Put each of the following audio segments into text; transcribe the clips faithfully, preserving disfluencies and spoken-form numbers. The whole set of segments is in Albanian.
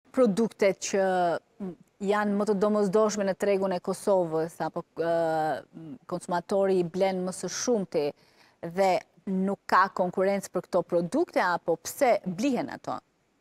produktet që janë më të domosdoshme në tregun e Kosovës, apo konsumatori i blen më së shumti dhe nuk ka konkurrencë për këto produkte, apo pse blihen ato?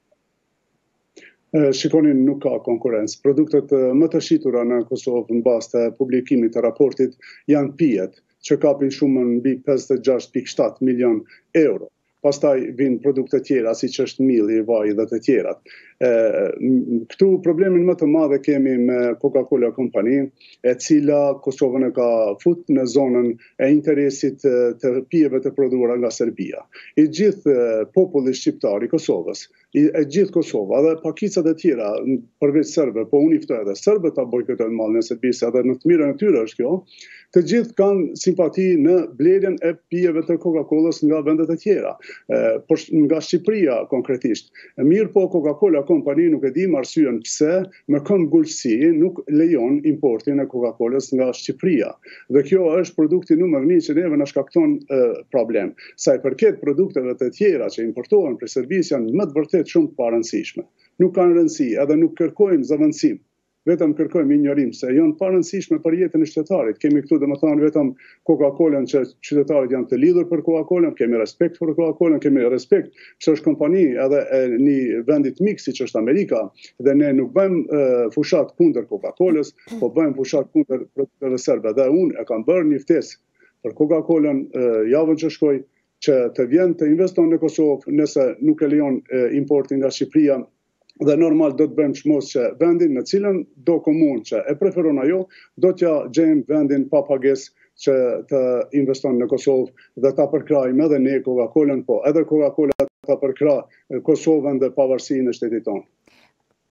Shikoni, nuk ka konkurrencë. Produktet më të shitura në Kosovë në bazë të publikimit të raportit janë pijet, që kapin shumën mbi pesëdhjetë e gjashtë pikë shtatë milion euro. Pastaj vinë produkte tjera, si që është milli, vaji dhe të tjerat. Këtu problemin më të madhe kemi me Coca-Cola Company, e cila Kosovën e ka fut në zonën e interesit të pijeve të prodhuara nga Serbia. I gjithë populli shqiptar i Kosovës, e gjithë Kosova dhe pakicat e tjera përveç serbe, po unë i ftoj edhe serbe ta bojkotojnë mallin e Serbisë, edhe në të mirën e tyre është kjo, të gjithë kanë simpati në blerjen e pijeve të Coca-Colës nga vendet e tjera, nga Shqipëria konkretisht. Mirë po Coca-Cola Company nuk e dim arsyen pse me këmbë gulësi nuk lejon importin e Coca-Colës nga Shqipëria. Dhe kjo është produkti numër një që neve na shkakton problem. Sa i përket produkteve të tjera që importohen për Serbisë janë më të vërtet shumë të parëndësishme. Nuk kanë rëndësi, edhe nuk kërkojmë zëvendësim. Vetëm kërkojmë injorim, se janë parëndësishme për jetën e qytetarit. Kemi këtu domethënë vetëm Coca-Colën që qytetarit janë të lidhur për Coca-Colën, kemi respekt për Coca-Colën, kemi respekt që është kompani edhe e një vendit mik siç është Amerika, dhe ne nuk bëjmë fushat kundër Coca-Colës, po bëjmë fushat kundër produkteve serbe. Dhe unë e kam bërë një ftesë për Coca-Colën javën që shkoi që të vjen të investon në Kosovë nëse nuk e lejon importin nga Shqipëria. Dhe normal do të bëjmë çmos që vendin në cilën do komunë që e preferon ajo, do t'ja gjejmë vendin pa pagesë që të investon në Kosovë dhe ta përkrajmë edhe ne Coca-Colën, po edhe Coca-Cola ta përkrah Kosovën dhe pavarësinë e shtetit tonë.